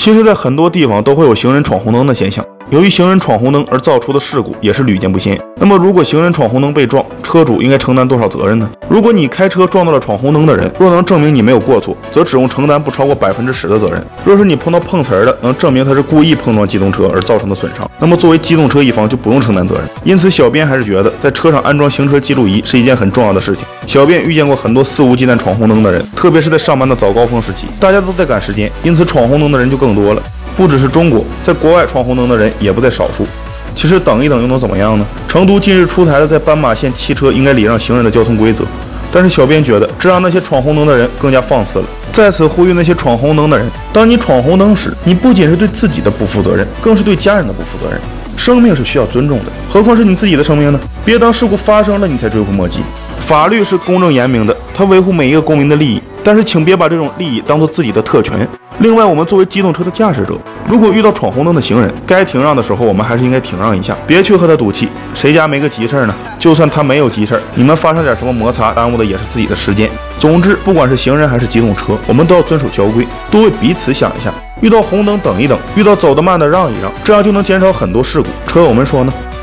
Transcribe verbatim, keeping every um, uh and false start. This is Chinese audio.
其实，在很多地方都会有行人闯红灯的现象。由于行人闯红灯而造出的事故也是屡见不鲜。那么，如果行人闯红灯被撞，车主应该承担多少责任呢？如果你开车撞到了闯红灯的人，若能证明你没有过错，则只用承担不超过百分之十的责任；若是你碰到碰瓷儿的，能证明他是故意碰撞机动车而造成的损伤，那么作为机动车一方就不用承担责任。因此，小编还是觉得在车上安装行车记录仪是一件很重要的事情。小编遇见过很多肆无忌惮闯红灯的人，特别是在上班的早高峰时期，大家都在赶时间，因此闯红灯的人就更多了。不只是中国，在国外闯红灯的人也不在少数。其实等一等又能怎么样呢？成都近日出台了在斑马线汽车应该礼让行人的交通规则，但是小编觉得这让那些闯红灯的人更加放肆了。在此呼吁那些闯红灯的人，当你闯红灯时，你不仅是对自己的不负责任，更是对家人的不负责任。生命是需要尊重的，何况是你自己的生命呢？别当事故发生了你才追悔莫及。法律是公正严明的，它维护每一个公民的利益，但是请别把这种利益当作自己的特权。另外，我们作为机动车的驾驶者，如果遇到闯红灯的行人，该停让的时候，我们还是应该停让一下，别去和他赌气。谁家没个急事呢？就算他没有急事，你们发生点什么摩擦，耽误的也是自己的时间。总之，不管是行人还是机动车，我们都要遵守交规，多为彼此想一下。遇到红灯等一等，遇到走得慢的让一让，这样就能减少很多事故。车友们说呢？